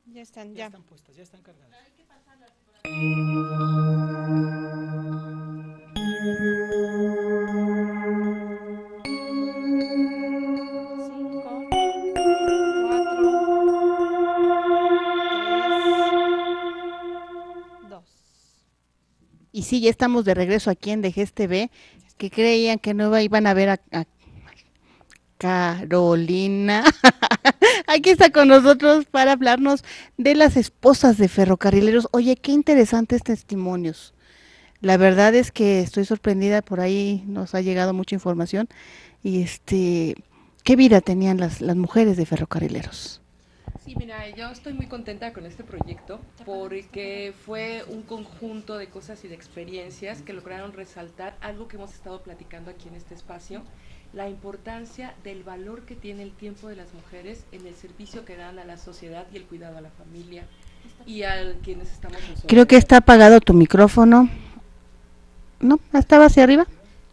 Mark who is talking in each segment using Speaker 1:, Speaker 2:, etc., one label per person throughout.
Speaker 1: Ya están,
Speaker 2: Ya
Speaker 1: ya.
Speaker 2: están puestas, ya están cargadas.
Speaker 1: Cinco, cuatro, tres, dos. Y sí, ya estamos de regreso aquí en Dejez TV, que creían que no iban a ver a Carolina. Aquí está con nosotros para hablarnos de las esposas de ferrocarrileros. Oye, qué interesantes testimonios. La verdad es que estoy sorprendida, por ahí nos ha llegado mucha información. Y ¿qué vida tenían las mujeres de ferrocarrileros?
Speaker 3: Sí, mira, yo estoy muy contenta con este proyecto porque fue un conjunto de cosas y de experiencias que lograron resaltar algo que hemos estado platicando aquí en este espacio, la importancia del valor que tiene el tiempo de las mujeres en el servicio que dan a la sociedad y el cuidado a la familia y a quienes estamos en su
Speaker 1: Creo que
Speaker 3: alrededor.
Speaker 1: está apagado tu micrófono. ¿No? ¿Estaba hacia arriba?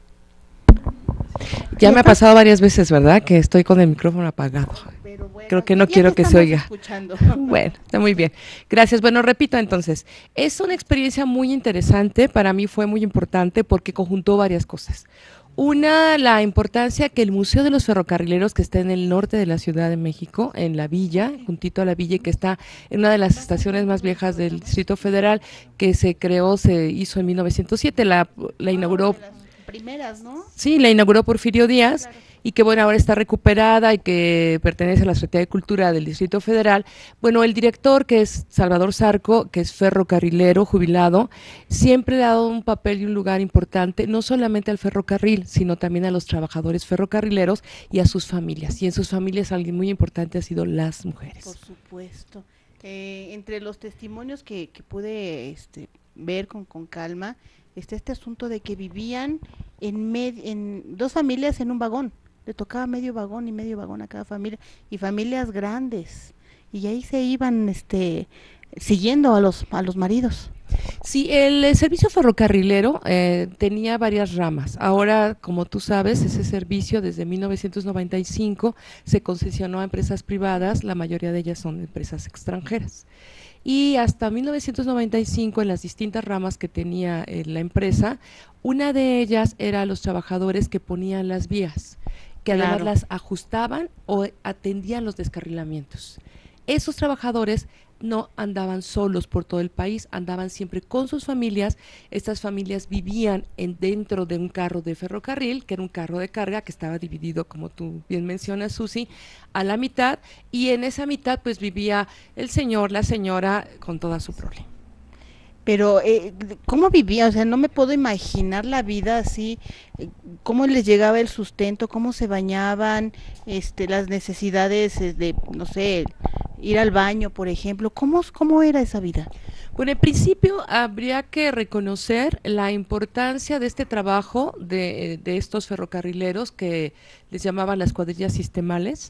Speaker 3: Ya me ha pasado varias veces, ¿verdad? Que estoy con el micrófono apagado.
Speaker 1: Pero bueno,
Speaker 3: Creo que
Speaker 1: aquí
Speaker 3: no
Speaker 1: ya te
Speaker 3: quiero que se
Speaker 1: estamos
Speaker 3: oiga.
Speaker 1: escuchando.
Speaker 3: Bueno, está muy bien. Gracias. Bueno, repito entonces, es una experiencia muy interesante, para mí fue muy importante porque conjuntó varias cosas. Una, la importancia que el Museo de los Ferrocarrileros, que está en el norte de la Ciudad de México, en la villa, juntito a la villa, que está en una de las estaciones más viejas del Distrito Federal, que se creó, se hizo en 1907, la inauguró.
Speaker 1: De las primeras, ¿no?
Speaker 3: Sí, la inauguró Porfirio Díaz y que bueno, ahora está recuperada y que pertenece a la Secretaría de Cultura del Distrito Federal. Bueno, el director, que es Salvador Zarco, que es ferrocarrilero, jubilado, siempre le ha dado un papel y un lugar importante, no solamente al ferrocarril, sino también a los trabajadores ferrocarrileros y a sus familias. Y en sus familias alguien muy importante ha sido las mujeres.
Speaker 1: Por supuesto. Entre los testimonios que pude ver con calma, está este asunto de que vivían en dos familias en un vagón. Le tocaba medio vagón y medio vagón a cada familia, y familias grandes. Y ahí se iban siguiendo a los maridos.
Speaker 3: Sí, el servicio ferrocarrilero tenía varias ramas. Ahora, como tú sabes, ese servicio desde 1995 se concesionó a empresas privadas, la mayoría de ellas son empresas extranjeras. Y hasta 1995, en las distintas ramas que tenía la empresa, una de ellas era los trabajadores que ponían las vías, que además
Speaker 1: Claro.
Speaker 3: las ajustaban o atendían los descarrilamientos. Esos trabajadores no andaban solos por todo el país, andaban siempre con sus familias. Estas familias vivían dentro de un carro de ferrocarril, que era un carro de carga que estaba dividido, como tú bien mencionas, Susi, a la mitad, y en esa mitad pues vivía el señor, la señora, con toda su prole.
Speaker 1: Pero, ¿cómo vivía? O sea, no me puedo imaginar la vida así, cómo les llegaba el sustento, cómo se bañaban, las necesidades de, no sé, ir al baño, por ejemplo. ¿Cómo era esa vida?
Speaker 3: Bueno, en principio habría que reconocer la importancia de este trabajo de estos ferrocarrileros que les llamaban las cuadrillas sistemales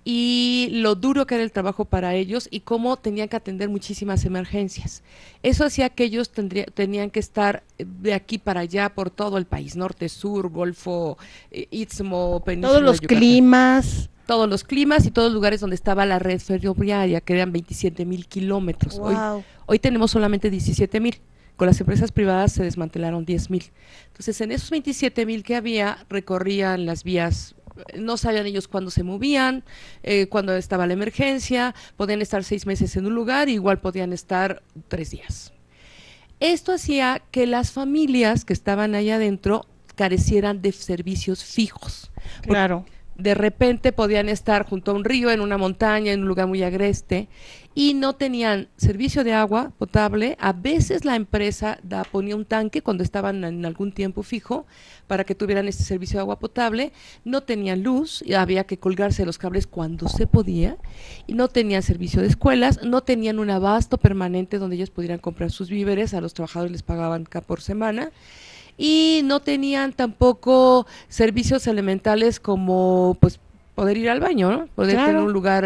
Speaker 3: y lo duro que era el trabajo para ellos y cómo tenían que atender muchísimas emergencias. Eso hacía que ellos tenían que estar de aquí para allá por todo el país, norte, sur, Golfo, Istmo,
Speaker 1: Todos
Speaker 3: Península de
Speaker 1: los
Speaker 3: Yucatán,
Speaker 1: climas.
Speaker 3: todos los climas y todos los lugares donde estaba la red ferroviaria, que eran 27,000 kilómetros.
Speaker 1: Wow.
Speaker 3: Hoy tenemos solamente 17,000. Con las empresas privadas se desmantelaron 10,000. Entonces, en esos 27,000 que había, recorrían las vías. No sabían ellos cuándo se movían, cuándo estaba la emergencia, podían estar 6 meses en un lugar, igual podían estar 3 días. Esto hacía que las familias que estaban ahí adentro carecieran de servicios fijos.
Speaker 1: Claro.
Speaker 3: De repente podían estar junto a un río, en una montaña, en un lugar muy agreste, y no tenían servicio de agua potable. A veces la empresa ponía un tanque cuando estaban en algún tiempo fijo para que tuvieran este servicio de agua potable. No tenían luz, y había que colgarse los cables cuando se podía, y no tenían servicio de escuelas, no tenían un abasto permanente donde ellos pudieran comprar sus víveres. A los trabajadores les pagaban por semana, y no tenían tampoco servicios elementales como pues poder ir al baño, ¿no? Poder tener
Speaker 1: Claro.
Speaker 3: un lugar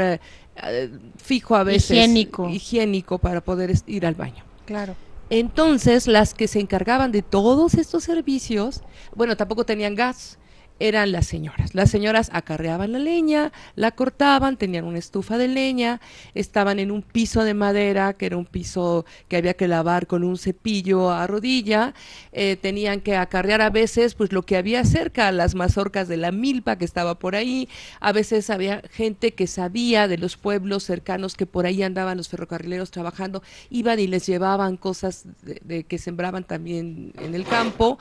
Speaker 3: fijo, a veces
Speaker 1: Higiénico.
Speaker 3: higiénico, para poder ir al baño.
Speaker 1: Claro.
Speaker 3: Entonces, las que se encargaban de todos estos servicios, bueno, tampoco tenían gas. eran las señoras. Las señoras acarreaban la leña, la cortaban, tenían una estufa de leña, estaban en un piso de madera, que era un piso que había que lavar con un cepillo a rodilla, tenían que acarrear a veces pues lo que había cerca, las mazorcas de la milpa que estaba por ahí, a veces había gente que sabía de los pueblos cercanos que por ahí andaban los ferrocarrileros trabajando, iban y les llevaban cosas de que sembraban también en el campo.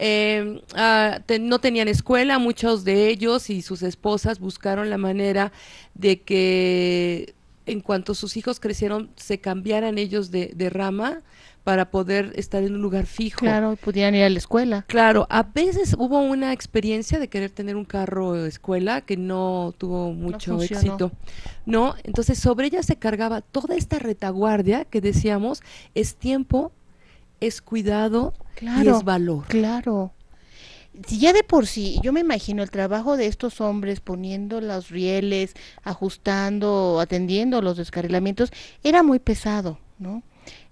Speaker 3: No tenían escuela, muchos de ellos y sus esposas buscaron la manera de que en cuanto sus hijos crecieron se cambiaran ellos de rama para poder estar en un lugar fijo.
Speaker 1: Claro, podían ir a la escuela.
Speaker 3: Claro, a veces hubo una experiencia de querer tener un carro de escuela que no tuvo mucho éxito, ¿no? Entonces sobre ella se cargaba toda esta retaguardia que decíamos, es tiempo, es cuidado,
Speaker 1: claro,
Speaker 3: y es valor.
Speaker 1: Claro. Si ya de por sí, yo me imagino el trabajo de estos hombres poniendo los rieles, ajustando, atendiendo los descarrilamientos, era muy pesado, ¿no?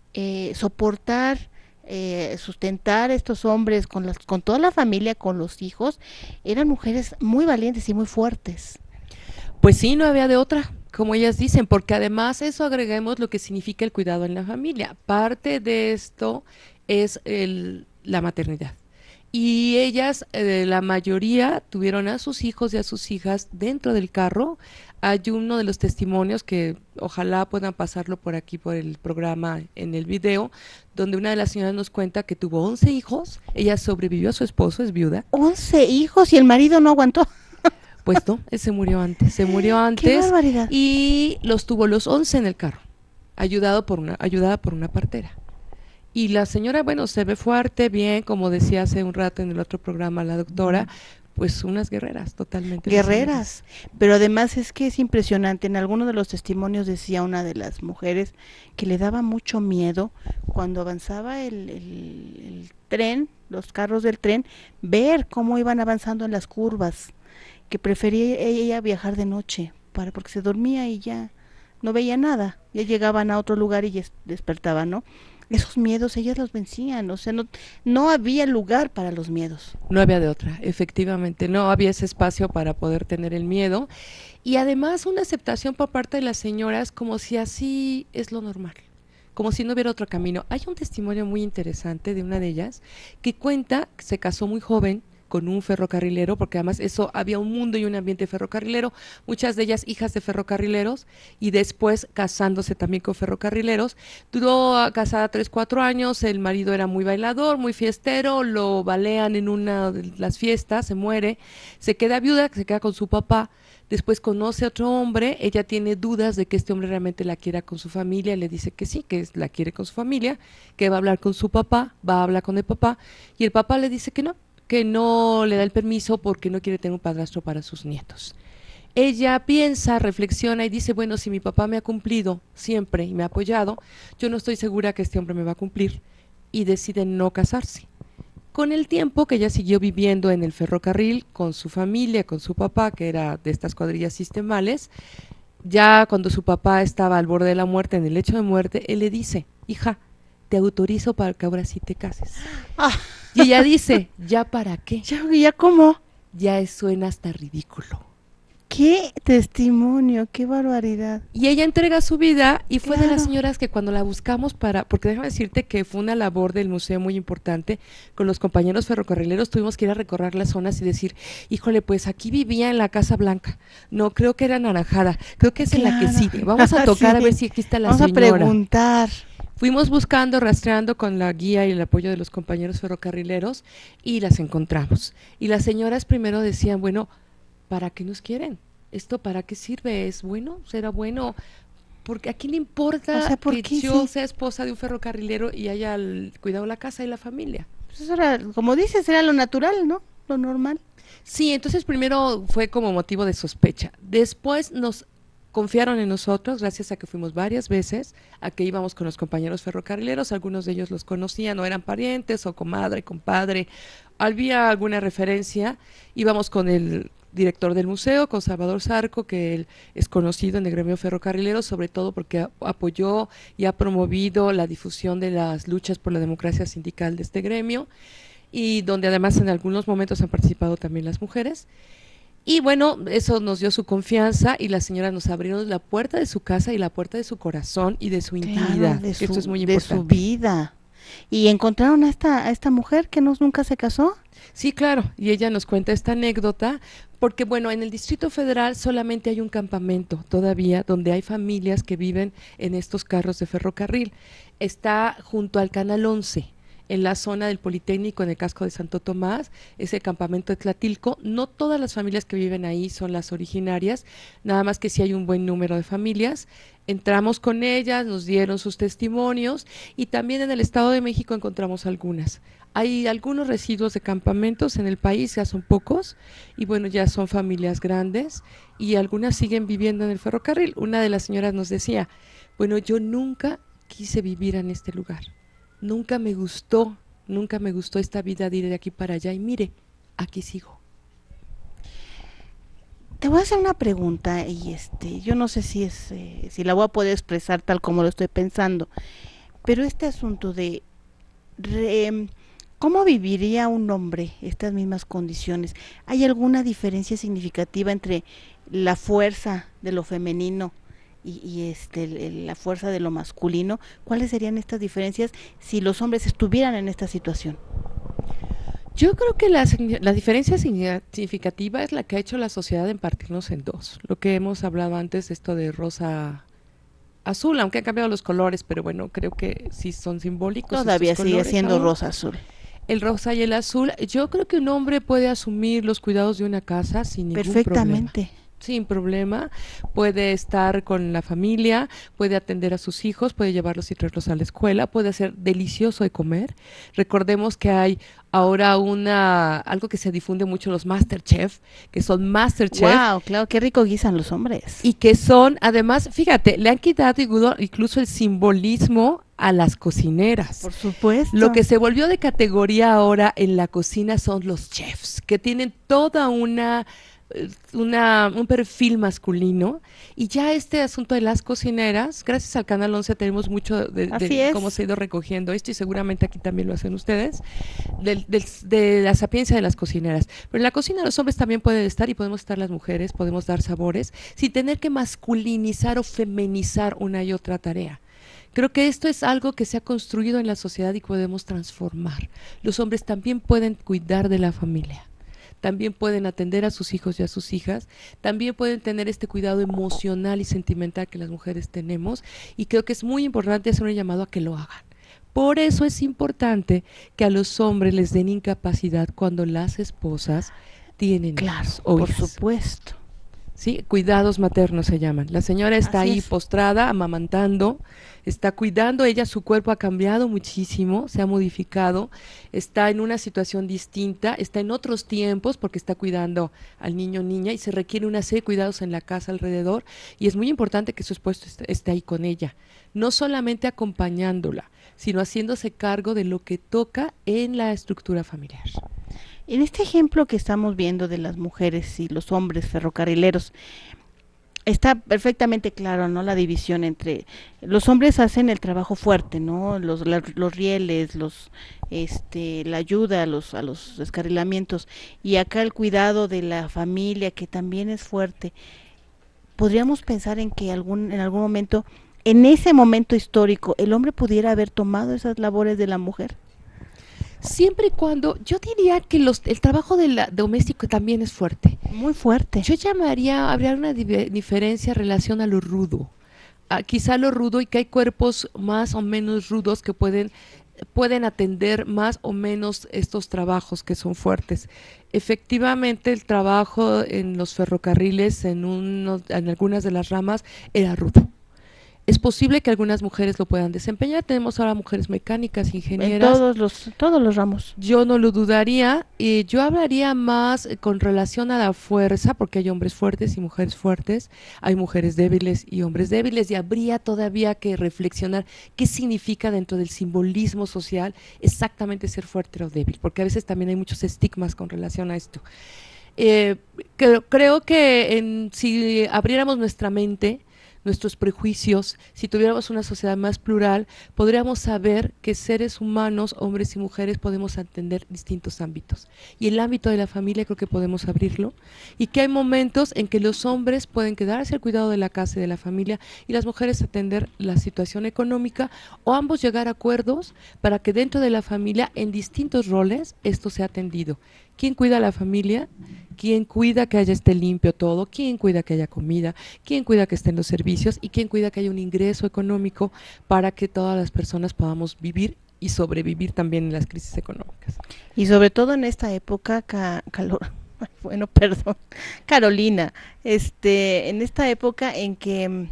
Speaker 1: Soportar, sustentar a estos hombres con toda la familia, con los hijos, eran mujeres muy valientes y muy fuertes.
Speaker 3: Pues sí, no había de otra, como ellas dicen, porque además eso agregamos lo que significa el cuidado en la familia. Parte de esto es la maternidad. Y ellas, la mayoría, tuvieron a sus hijos y a sus hijas dentro del carro. Hay uno de los testimonios que ojalá puedan pasarlo por aquí, por el programa, en el video, donde una de las señoras nos cuenta que tuvo 11 hijos, ella sobrevivió a su esposo, es viuda.
Speaker 1: 11 hijos y el marido no aguantó.
Speaker 3: Pues no, él se murió antes.
Speaker 1: ¡Qué barbaridad!
Speaker 3: Y los tuvo los 11 en el carro, ayudada por una partera. Y la señora, bueno, se ve fuerte, bien, como decía hace un rato en el otro programa la doctora, pues unas guerreras totalmente.
Speaker 1: Guerreras, pero además es que es impresionante, en alguno de los testimonios decía una de las mujeres que le daba mucho miedo cuando avanzaba el tren, los carros del tren, ver cómo iban avanzando en las curvas, que prefería ella viajar de noche, porque se dormía y ya no veía nada, ya llegaban a otro lugar y ya despertaban, ¿no? Esos miedos ellas los vencían, o sea, no había lugar para los miedos.
Speaker 3: No había de otra, efectivamente, no había ese espacio para poder tener el miedo y además una aceptación por parte de las señoras como si así es lo normal, como si no hubiera otro camino. Hay un testimonio muy interesante de una de ellas que cuenta que se casó muy joven con un ferrocarrilero, porque además eso había un mundo y un ambiente ferrocarrilero, muchas de ellas hijas de ferrocarrileros y después casándose también con ferrocarrileros. Duró casada 3-4 años, el marido era muy bailador, muy fiestero, lo balean en una de las fiestas, se muere, se queda viuda, se queda con su papá. Después conoce a otro hombre, ella tiene dudas de que este hombre realmente la quiera con su familia, le dice que sí, que la quiere con su familia, que va a hablar con su papá, va a hablar con el papá y el papá le dice que no le da el permiso porque no quiere tener un padrastro para sus nietos. Ella piensa, reflexiona y dice, bueno, si mi papá me ha cumplido siempre y me ha apoyado, yo no estoy segura que este hombre me va a cumplir, y decide no casarse. Con el tiempo que ella siguió viviendo en el ferrocarril con su familia, con su papá, que era de estas cuadrillas sistemales, ya cuando su papá estaba al borde de la muerte, en el lecho de muerte, él le dice, hija, te autorizo para que ahora sí te cases.
Speaker 1: Ah.
Speaker 3: Y ella dice, ¿ya para qué?
Speaker 1: ¿Ya cómo?
Speaker 3: Ya suena hasta ridículo.
Speaker 1: ¡Qué testimonio! ¡Qué barbaridad!
Speaker 3: Y ella entrega su vida y fue
Speaker 1: Claro.
Speaker 3: de las señoras que cuando la buscamos porque déjame decirte que fue una labor del museo muy importante, con los compañeros ferrocarrileros tuvimos que ir a recorrer las zonas y decir, híjole, pues aquí vivía en la Casa Blanca, no, creo que era Naranjada, creo que es en la que sigue, vamos a tocar a ver si aquí está la señora.
Speaker 1: Vamos a preguntar.
Speaker 3: Fuimos buscando, rastreando con la guía y el apoyo de los compañeros ferrocarrileros y las encontramos. Y las señoras primero decían, bueno, ¿para qué nos quieren? ¿Esto para qué sirve? ¿Es bueno? ¿Será bueno? Porque ¿a quién le importa, o sea, que yo sea esposa de un ferrocarrilero y haya cuidado la casa y la familia?
Speaker 1: Pues eso era, como dices, era lo natural, ¿no? Lo normal.
Speaker 3: Sí, entonces primero fue como motivo de sospecha. Después nos confiaron en nosotros, gracias a que fuimos varias veces, a que íbamos con los compañeros ferrocarrileros, algunos de ellos los conocían, o eran parientes, o comadre, compadre, había alguna referencia, íbamos con el director del museo, con Salvador Zarco, que él es conocido en el gremio ferrocarrilero, sobre todo porque apoyó y ha promovido la difusión de las luchas por la democracia sindical de este gremio. y donde además en algunos momentos han participado también las mujeres. Y bueno, eso nos dio su confianza y las señoras nos abrieron la puerta de su casa y la puerta de su corazón y de su
Speaker 1: Claro,
Speaker 3: intimidad, que esto es muy
Speaker 1: de su
Speaker 3: importante.
Speaker 1: vida. ¿Y encontraron a esta mujer que no, nunca se casó?
Speaker 3: Sí, claro, y ella nos cuenta esta anécdota porque, bueno, en el Distrito Federal solamente hay un campamento todavía donde hay familias que viven en estos carros de ferrocarril. Está junto al Canal 11, en la zona del Politécnico, en el casco de Santo Tomás, es el campamento de Tlatilco. No todas las familias que viven ahí son las originarias, nada más que sí hay un buen número de familias. Entramos con ellas, nos dieron sus testimonios y también en el Estado de México encontramos algunas. Hay algunos residuos de campamentos en el país, ya son pocos, y bueno, ya son familias grandes y algunas siguen viviendo en el ferrocarril. Una de las señoras nos decía, bueno, yo nunca quise vivir en este lugar, nunca me gustó esta vida de ir de aquí para allá y mire, aquí sigo.
Speaker 1: Te voy a hacer una pregunta y yo no sé si la voy a poder expresar tal como lo estoy pensando, pero este asunto de re- ¿cómo viviría un hombre estas mismas condiciones? ¿Hay alguna diferencia significativa entre la fuerza de lo femenino y la fuerza de lo masculino? ¿Cuáles serían estas diferencias si los hombres estuvieran en esta situación?
Speaker 3: Yo creo que la diferencia significativa es la que ha hecho la sociedad en partirnos en dos. Lo que hemos hablado antes, esto de rosa azul, aunque han cambiado los colores, pero bueno, creo que sí son simbólicos estos
Speaker 1: Todavía sigue
Speaker 3: colores
Speaker 1: siendo
Speaker 3: aún.
Speaker 1: rosa azul.
Speaker 3: El rosa y el azul, yo creo que un hombre puede asumir los cuidados de una casa sin ningún problema.
Speaker 1: Perfectamente.
Speaker 3: Sin problema, puede estar con la familia, puede atender a sus hijos, puede llevarlos y traerlos a la escuela, puede hacer delicioso de comer. Recordemos que hay ahora algo que se difunde mucho, los Masterchef, que son Masterchef
Speaker 1: Wow, claro, qué rico guisan los hombres.
Speaker 3: y que son, además, fíjate, le han quitado incluso el simbolismo a las cocineras.
Speaker 1: Por
Speaker 3: Lo
Speaker 1: supuesto.
Speaker 3: que se volvió de categoría ahora en la cocina son los chefs, que tienen toda un perfil masculino y ya este asunto de las cocineras, gracias al Canal 11 tenemos mucho
Speaker 1: Así
Speaker 3: de cómo
Speaker 1: es.
Speaker 3: se ha ido recogiendo esto y seguramente aquí también lo hacen ustedes, de la sapiencia de las cocineras. Pero en la cocina los hombres también pueden estar y podemos estar las mujeres, podemos dar sabores sin tener que masculinizar o feminizar una y otra tarea. Creo que esto es algo que se ha construido en la sociedad y podemos transformar. Los hombres también pueden cuidar de la familia, también pueden atender a sus hijos y a sus hijas, también pueden tener este cuidado emocional y sentimental que las mujeres tenemos y creo que es muy importante hacer un llamado a que lo hagan. Por eso es importante que a los hombres les den incapacidad cuando las esposas tienen
Speaker 1: Claro,
Speaker 3: hijos o
Speaker 1: por
Speaker 3: hijas.
Speaker 1: supuesto.
Speaker 3: ¿Sí? Cuidados maternos se llaman. La señora está
Speaker 1: Así
Speaker 3: ahí
Speaker 1: es.
Speaker 3: postrada, amamantando, está cuidando, ella su cuerpo ha cambiado muchísimo, se ha modificado, está en una situación distinta, está en otros tiempos porque está cuidando al niño o niña y se requiere una serie de cuidados en la casa alrededor y es muy importante que su esposo esté ahí con ella, no solamente acompañándola, sino haciéndose cargo de lo que toca en la estructura familiar.
Speaker 1: En este ejemplo que estamos viendo de las mujeres y los hombres ferrocarrileros, está perfectamente claro, ¿no? La división entre los hombres hacen el trabajo fuerte, ¿no? Los rieles, la ayuda a los descarrilamientos y acá el cuidado de la familia que también es fuerte. Podríamos pensar en que en algún momento, en ese momento histórico, el hombre pudiera haber tomado esas labores de la mujer.
Speaker 3: Siempre y cuando, yo diría que el trabajo doméstico también es fuerte.
Speaker 1: Muy fuerte.
Speaker 3: Yo llamaría, habría una diferencia en relación a lo rudo. Quizá lo rudo y que hay cuerpos más o menos rudos que pueden atender más o menos estos trabajos que son fuertes. Efectivamente, el trabajo en los ferrocarriles, en algunas de las ramas, era rudo. Es posible que algunas mujeres lo puedan desempeñar. Tenemos ahora mujeres mecánicas,
Speaker 1: En
Speaker 3: ingenieras.
Speaker 1: todos los ramos.
Speaker 3: Yo no lo dudaría. Yo hablaría más con relación a la fuerza, porque hay hombres fuertes y mujeres fuertes. Hay mujeres débiles y hombres débiles. Y habría todavía que reflexionar qué significa dentro del simbolismo social exactamente ser fuerte o débil, porque a veces también hay muchos estigmas con relación a esto. Creo que si abriéramos nuestra mente, nuestros prejuicios, si tuviéramos una sociedad más plural, podríamos saber que seres humanos, hombres y mujeres, podemos atender distintos ámbitos. Y el ámbito de la familia creo que podemos abrirlo, y que hay momentos en que los hombres pueden quedarse al cuidado de la casa y de la familia, y las mujeres atender la situación económica, o ambos llegar a acuerdos para que dentro de la familia, en distintos roles, esto sea atendido. ¿Quién cuida la familia? ¿Quién cuida que esté limpio todo? ¿Quién cuida que haya comida? ¿Quién cuida que estén los servicios? ¿Y quién cuida que haya un ingreso económico para que todas las personas podamos vivir y sobrevivir también en las crisis económicas?
Speaker 1: Y sobre todo en esta época, bueno, perdón, Carolina, en esta época en que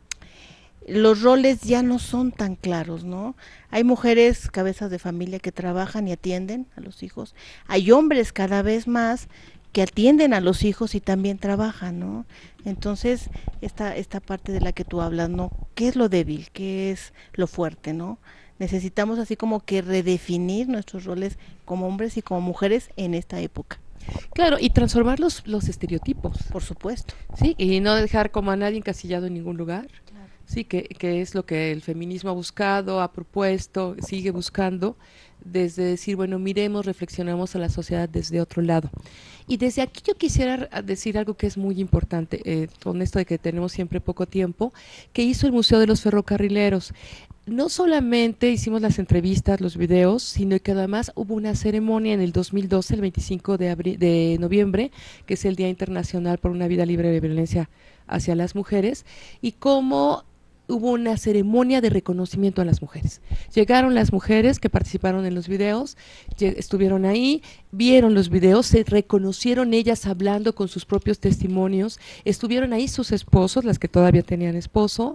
Speaker 1: los roles ya no son tan claros, ¿no? Hay mujeres cabezas de familia que trabajan y atienden a los hijos. Hay hombres cada vez más que atienden a los hijos y también trabajan, ¿no? Entonces, esta parte de la que tú hablas, ¿no? ¿Qué es lo débil? ¿Qué es lo fuerte, no? Necesitamos así como que redefinir nuestros roles como hombres y como mujeres en esta época.
Speaker 3: Claro, y transformar los estereotipos.
Speaker 1: Por supuesto.
Speaker 3: Sí, y no dejar como a nadie encasillado en ningún lugar. Sí, que es lo que el feminismo ha buscado, ha propuesto, sigue buscando, desde decir, bueno, miremos, reflexionemos a la sociedad desde otro lado. Y desde aquí yo quisiera decir algo que es muy importante, con esto de que tenemos siempre poco tiempo, que hizo el Museo de los Ferrocarrileros. No solamente hicimos las entrevistas, los videos, sino que además hubo una ceremonia en el 2012, el 25 de noviembre, que es el Día Internacional por una Vida Libre de Violencia hacia las Mujeres, y cómo hubo una ceremonia de reconocimiento a las mujeres. Llegaron las mujeres que participaron en los videos, estuvieron ahí, vieron los videos, se reconocieron ellas hablando con sus propios testimonios, estuvieron ahí sus esposos, las que todavía tienen esposo,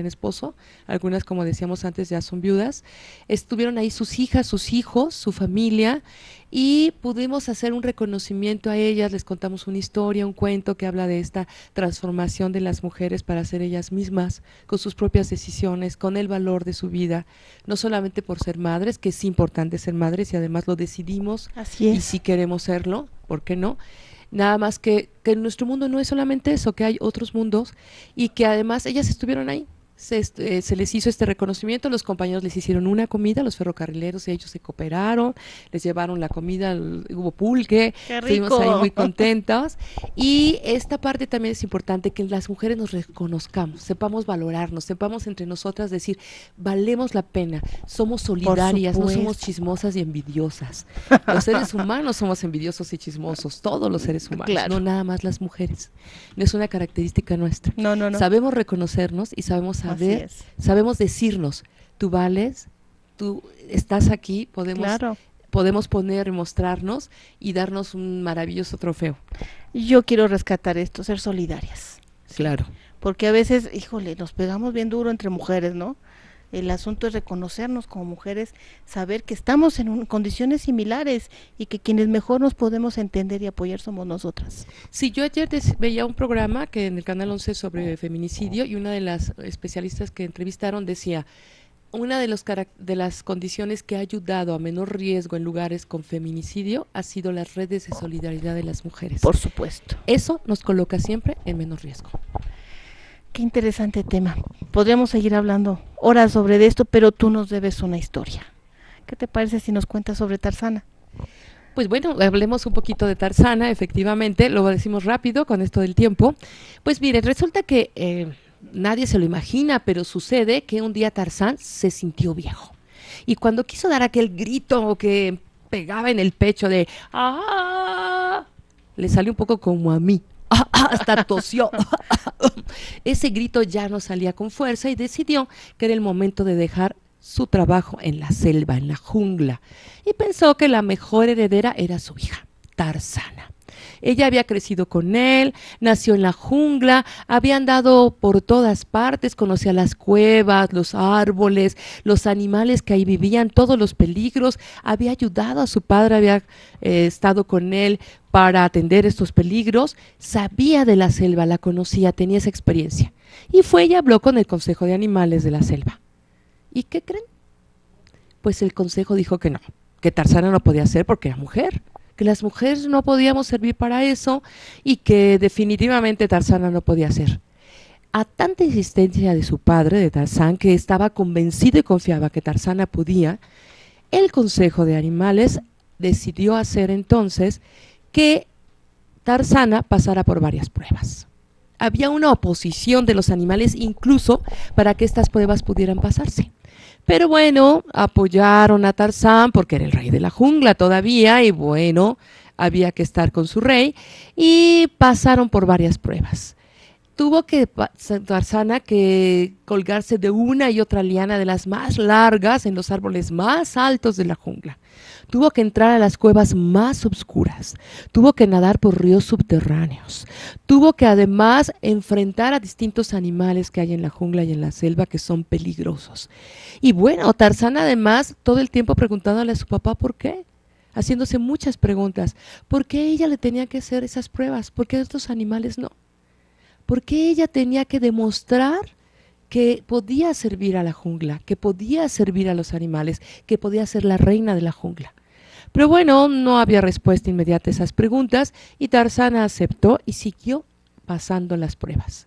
Speaker 3: algunas, como decíamos antes, ya son viudas, estuvieron ahí sus hijas, sus hijos, su familia, y pudimos hacer un reconocimiento a ellas, les contamos una historia, un cuento que habla de esta transformación de las mujeres para ser ellas mismas, con sus propias decisiones, con el valor de su vida, no solamente por ser madres, que es importante ser madres y además lo decidimos.
Speaker 1: Así es.
Speaker 3: Y si queremos serlo, ¿por qué no? Nada más que en nuestro mundo no es solamente eso, que hay otros mundos y que además ellas estuvieron ahí. Se les hizo este reconocimiento, los compañeros les hicieron una comida, los ferrocarrileros, ellos se cooperaron, les llevaron la comida, hubo pulque, estuvimos ahí muy contentos. Y esta parte también es importante, que las mujeres nos reconozcamos, sepamos valorarnos, sepamos entre nosotras decir, valemos la pena, somos solidarias, no somos chismosas y envidiosas. Los seres humanos somos envidiosos y chismosos, todos los seres humanos, claro, no nada más las mujeres. No es una característica nuestra.
Speaker 1: No.
Speaker 3: Sabemos reconocernos y sabemos sabemos decirnos, tú vales, tú estás aquí, podemos poner y mostrarnos y darnos un maravilloso trofeo.
Speaker 1: Yo quiero rescatar esto, ser solidarias.
Speaker 3: Claro.
Speaker 1: Porque a veces, híjole, nos pegamos bien duro entre mujeres, ¿no? El asunto es reconocernos como mujeres, saber que estamos en condiciones similares y que quienes mejor nos podemos entender y apoyar somos nosotras.
Speaker 3: Sí, yo ayer veía un programa que en el Canal 11 sobre feminicidio, y una de las especialistas que entrevistaron decía, una de las condiciones que ha ayudado a menor riesgo en lugares con feminicidio ha sido las redes de solidaridad de las mujeres.
Speaker 1: Por supuesto.
Speaker 3: Eso nos coloca siempre en menor riesgo.
Speaker 1: Qué interesante tema. Podríamos seguir hablando horas sobre esto, pero tú nos debes una historia. ¿Qué te parece si nos cuentas sobre Tarzana?
Speaker 3: Pues bueno, hablemos un poquito de Tarzana, efectivamente, lo decimos rápido con esto del tiempo. Pues miren, resulta que nadie se lo imagina, pero sucede que un día Tarzán se sintió viejo. Y cuando quiso dar aquel grito que pegaba en el pecho de ¡ah!, le salió un poco como a mí. Hasta tosió. Ese grito ya no salía con fuerza y decidió que era el momento de dejar su trabajo en la selva, en la jungla, y pensó que la mejor heredera era su hija, Tarzana. Ella había crecido con él, nació en la jungla, había andado por todas partes, conocía las cuevas, los árboles, los animales que ahí vivían, todos los peligros, había ayudado a su padre, había estado con él para atender estos peligros, sabía de la selva, la conocía, tenía esa experiencia. Y fue y habló con el Consejo de Animales de la Selva. ¿Y qué creen? Pues el consejo dijo que no, que Tarzana no podía ser porque era mujer, que las mujeres no podíamos servir para eso y que definitivamente Tarzana no podía ser. A tanta insistencia de su padre, de Tarzán, que estaba convencido y confiaba que Tarzana podía, el Consejo de Animales decidió hacer entonces que Tarzana pasara por varias pruebas. Había una oposición de los animales incluso para que estas pruebas pudieran pasarse. Pero bueno, apoyaron a Tarzán porque era el rey de la jungla todavía y bueno, había que estar con su rey y pasaron por varias pruebas. Tuvo que Tarzana que colgarse de una y otra liana de las más largas en los árboles más altos de la jungla. Tuvo que entrar a las cuevas más oscuras. Tuvo que nadar por ríos subterráneos. Tuvo que además enfrentar a distintos animales que hay en la jungla y en la selva que son peligrosos. Y bueno, Tarzán además todo el tiempo preguntándole a su papá por qué. Haciéndose muchas preguntas. ¿Por qué ella le tenía que hacer esas pruebas? ¿Por qué a estos animales no? ¿Por qué ella tenía que demostrar que podía servir a la jungla, que podía servir a los animales, que podía ser la reina de la jungla? Pero bueno, no había respuesta inmediata a esas preguntas y Tarzana aceptó y siguió pasando las pruebas.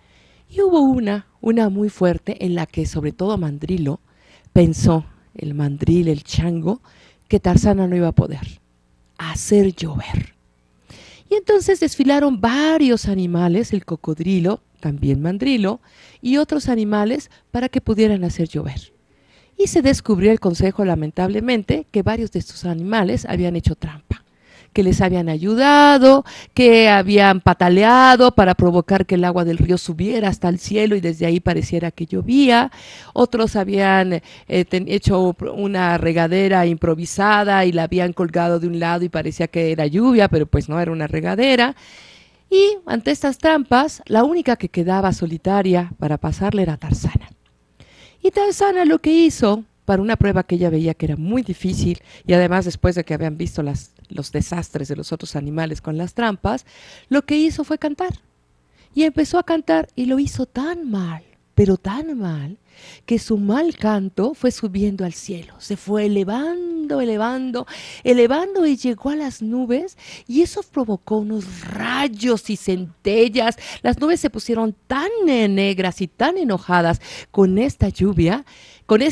Speaker 3: Y hubo una muy fuerte en la que sobre todo Mandrilo pensó, el mandril, el chango, que Tarzana no iba a poder hacer llover. Y entonces desfilaron varios animales, el cocodrilo, también mandrilo, y otros animales para que pudieran hacer llover. Y se descubrió el consejo, lamentablemente, que varios de estos animales habían hecho trampa, que les habían ayudado, que habían pataleado para provocar que el agua del río subiera hasta el cielo y desde ahí pareciera que llovía. Otros habían hecho una regadera improvisada y la habían colgado de un lado y parecía que era lluvia, pero pues no era una regadera. Y ante estas trampas, la única que quedaba solitaria para pasarle era Tarzana. Y Tarzana lo que hizo, para una prueba que ella veía que era muy difícil, y además después de que habían visto los desastres de los otros animales con las trampas, lo que hizo fue cantar. Y empezó a cantar y lo hizo tan mal, pero tan mal, que su mal canto fue subiendo al cielo, se fue elevando, elevando, elevando y llegó a las nubes y eso provocó unos rayos y centellas. Las nubes se pusieron tan negras y tan enojadas con esta lluvia, con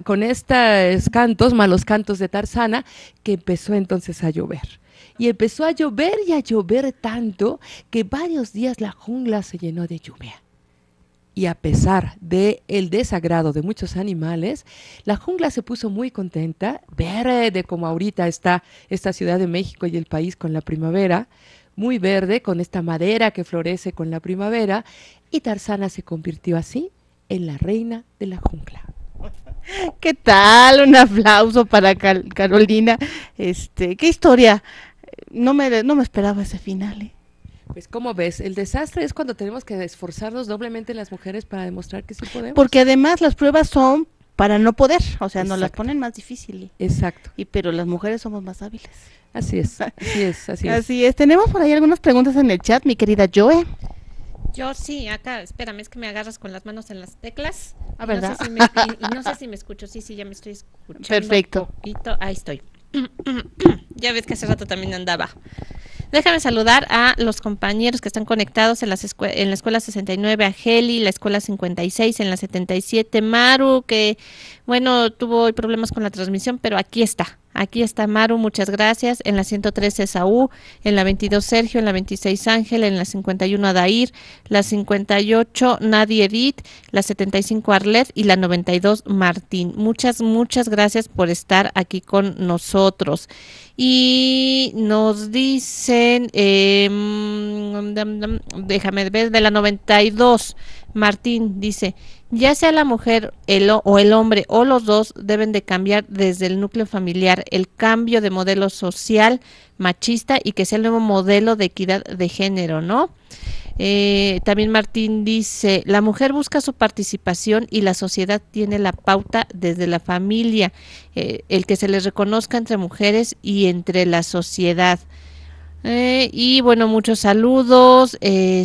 Speaker 3: estos cantos, malos cantos de Tarzana, que empezó entonces a llover. Y empezó a llover y a llover tanto que varios días la jungla se llenó de lluvia. Y a pesar del desagrado de muchos animales, la jungla se puso muy contenta, verde como ahorita está esta Ciudad de México y el país con la primavera, muy verde, con esta madera que florece con la primavera, y Tarzana se convirtió así en la reina de la jungla.
Speaker 1: ¿Qué tal? Un aplauso para Carolina. Qué historia. No me esperaba ese final, ¿eh?
Speaker 3: Pues como ves, el desastre es cuando tenemos que esforzarnos doblemente las mujeres para demostrar que sí podemos.
Speaker 1: Porque además las pruebas son para no poder, o sea, nos las
Speaker 3: Exacto.
Speaker 1: ponen más difíciles.
Speaker 3: Exacto.
Speaker 1: Pero las mujeres somos más hábiles.
Speaker 3: Así es, así es, así es.
Speaker 1: Así es. Tenemos por ahí algunas preguntas en el chat, mi querida Joe.
Speaker 2: Yo sí, acá, espérame, es que me agarras con las manos en las teclas.
Speaker 1: Ah, ¿verdad?
Speaker 2: Y no sé si me escucho, sí, ya me estoy escuchando.
Speaker 1: Perfecto.
Speaker 2: Poquito. Ahí estoy. Ya ves que hace rato también andaba. Déjame saludar a los compañeros que están conectados en la escuela 69, a Heli, la escuela 56, en la 77, Maru, que bueno, tuvo hoy problemas con la transmisión, pero aquí está Maru, muchas gracias, en la 113 Saúl, en la 22 Sergio, en la 26 Ángel, en la 51 Adair, la 58 Nadia Edith, la 75 Arlet y la 92 Martín. Muchas gracias por estar aquí con nosotros. Y nos dicen, déjame ver, de la 92, Martín dice, ya sea la mujer o el hombre o los dos deben de cambiar desde el núcleo familiar, el cambio de modelo social machista y que sea el nuevo modelo de equidad de género, ¿no? También Martín dice, la mujer busca su participación y la sociedad tiene la pauta desde la familia, el que se les reconozca entre mujeres y entre la sociedad. Y bueno, muchos saludos.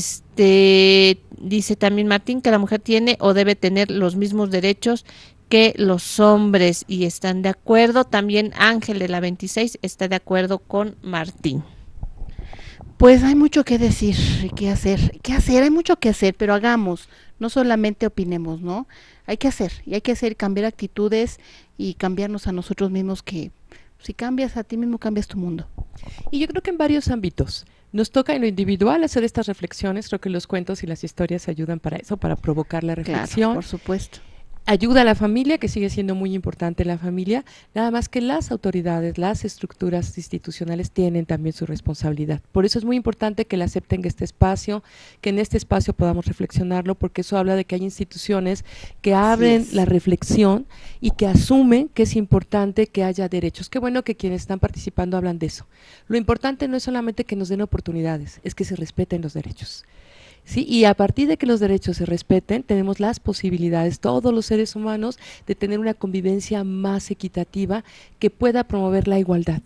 Speaker 2: Dice también Martín que la mujer tiene o debe tener los mismos derechos que los hombres y están de acuerdo. También Ángel de la 26 está de acuerdo con Martín.
Speaker 1: Pues hay mucho que decir y qué hacer, hay mucho que hacer, pero hagamos, no solamente opinemos, ¿no? Hay que hacer, y hay que hacer, cambiar actitudes y cambiarnos a nosotros mismos, que si cambias a ti mismo, cambias tu mundo.
Speaker 3: Y yo creo que en varios ámbitos. Nos toca en lo individual hacer estas reflexiones, creo que los cuentos y las historias ayudan para eso, para provocar la
Speaker 1: Claro,
Speaker 3: reflexión.
Speaker 1: por supuesto.
Speaker 3: Ayuda a la familia, que sigue siendo muy importante la familia, nada más que las autoridades, las estructuras institucionales tienen también su responsabilidad. Por eso es muy importante que la acepten este espacio, que en este espacio podamos reflexionarlo, porque eso habla de que hay instituciones que abren la reflexión y que asumen que es importante que haya derechos. Qué bueno que quienes están participando hablan de eso. Lo importante no es solamente que nos den oportunidades, es que se respeten los derechos. ¿Sí? Y a partir de que los derechos se respeten, tenemos las posibilidades, todos los seres humanos, de tener una convivencia más equitativa que pueda promover la igualdad.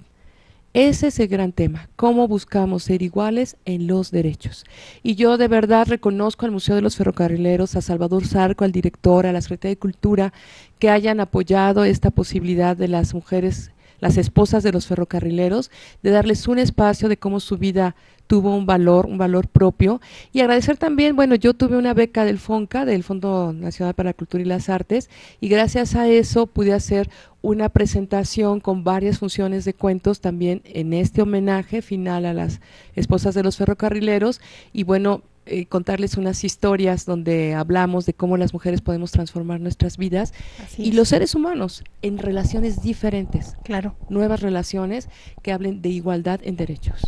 Speaker 3: Ese es el gran tema, cómo buscamos ser iguales en los derechos. Y yo de verdad reconozco al Museo de los Ferrocarrileros, a Salvador Zarco, al director, a la Secretaría de Cultura, que hayan apoyado esta posibilidad de las mujeres, las esposas de los ferrocarrileros, de darles un espacio de cómo su vida tuvo un valor propio, y agradecer también, bueno, yo tuve una beca del FONCA, del Fondo Nacional para la Cultura y las Artes, y gracias a eso pude hacer una presentación con varias funciones de cuentos también en este homenaje final a las esposas de los ferrocarrileros, y bueno, contarles unas historias donde hablamos de cómo las mujeres podemos transformar nuestras vidas y los seres humanos en relaciones diferentes,
Speaker 1: claro,
Speaker 3: nuevas relaciones que hablen de igualdad en derechos.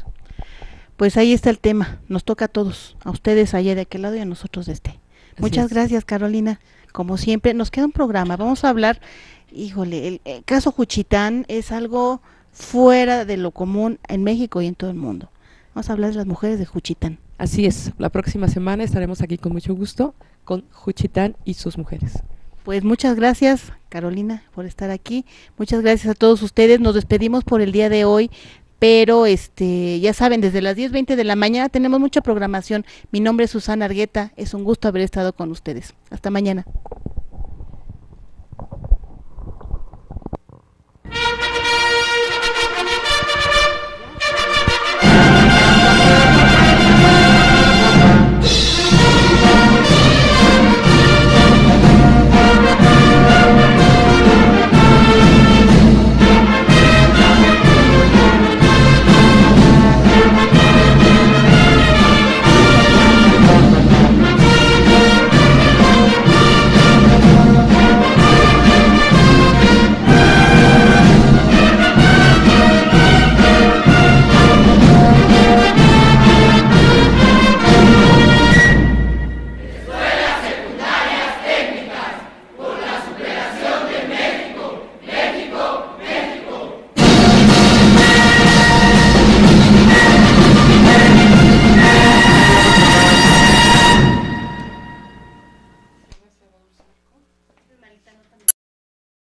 Speaker 1: Pues ahí está el tema, nos toca a todos, a ustedes allá de aquel lado y a nosotros de este. Muchas gracias, Carolina. Como siempre, nos queda un programa, vamos a hablar, híjole, el caso Juchitán es algo fuera de lo común en México y en todo el mundo. Vamos a hablar de las mujeres de Juchitán.
Speaker 3: Así es, la próxima semana estaremos aquí con mucho gusto con Juchitán y sus mujeres.
Speaker 1: Pues muchas gracias, Carolina, por estar aquí. Muchas gracias a todos ustedes. Nos despedimos por el día de hoy, pero ya saben, desde las 10:20 de la mañana tenemos mucha programación. Mi nombre es Susana Argueta, es un gusto haber estado con ustedes. Hasta mañana.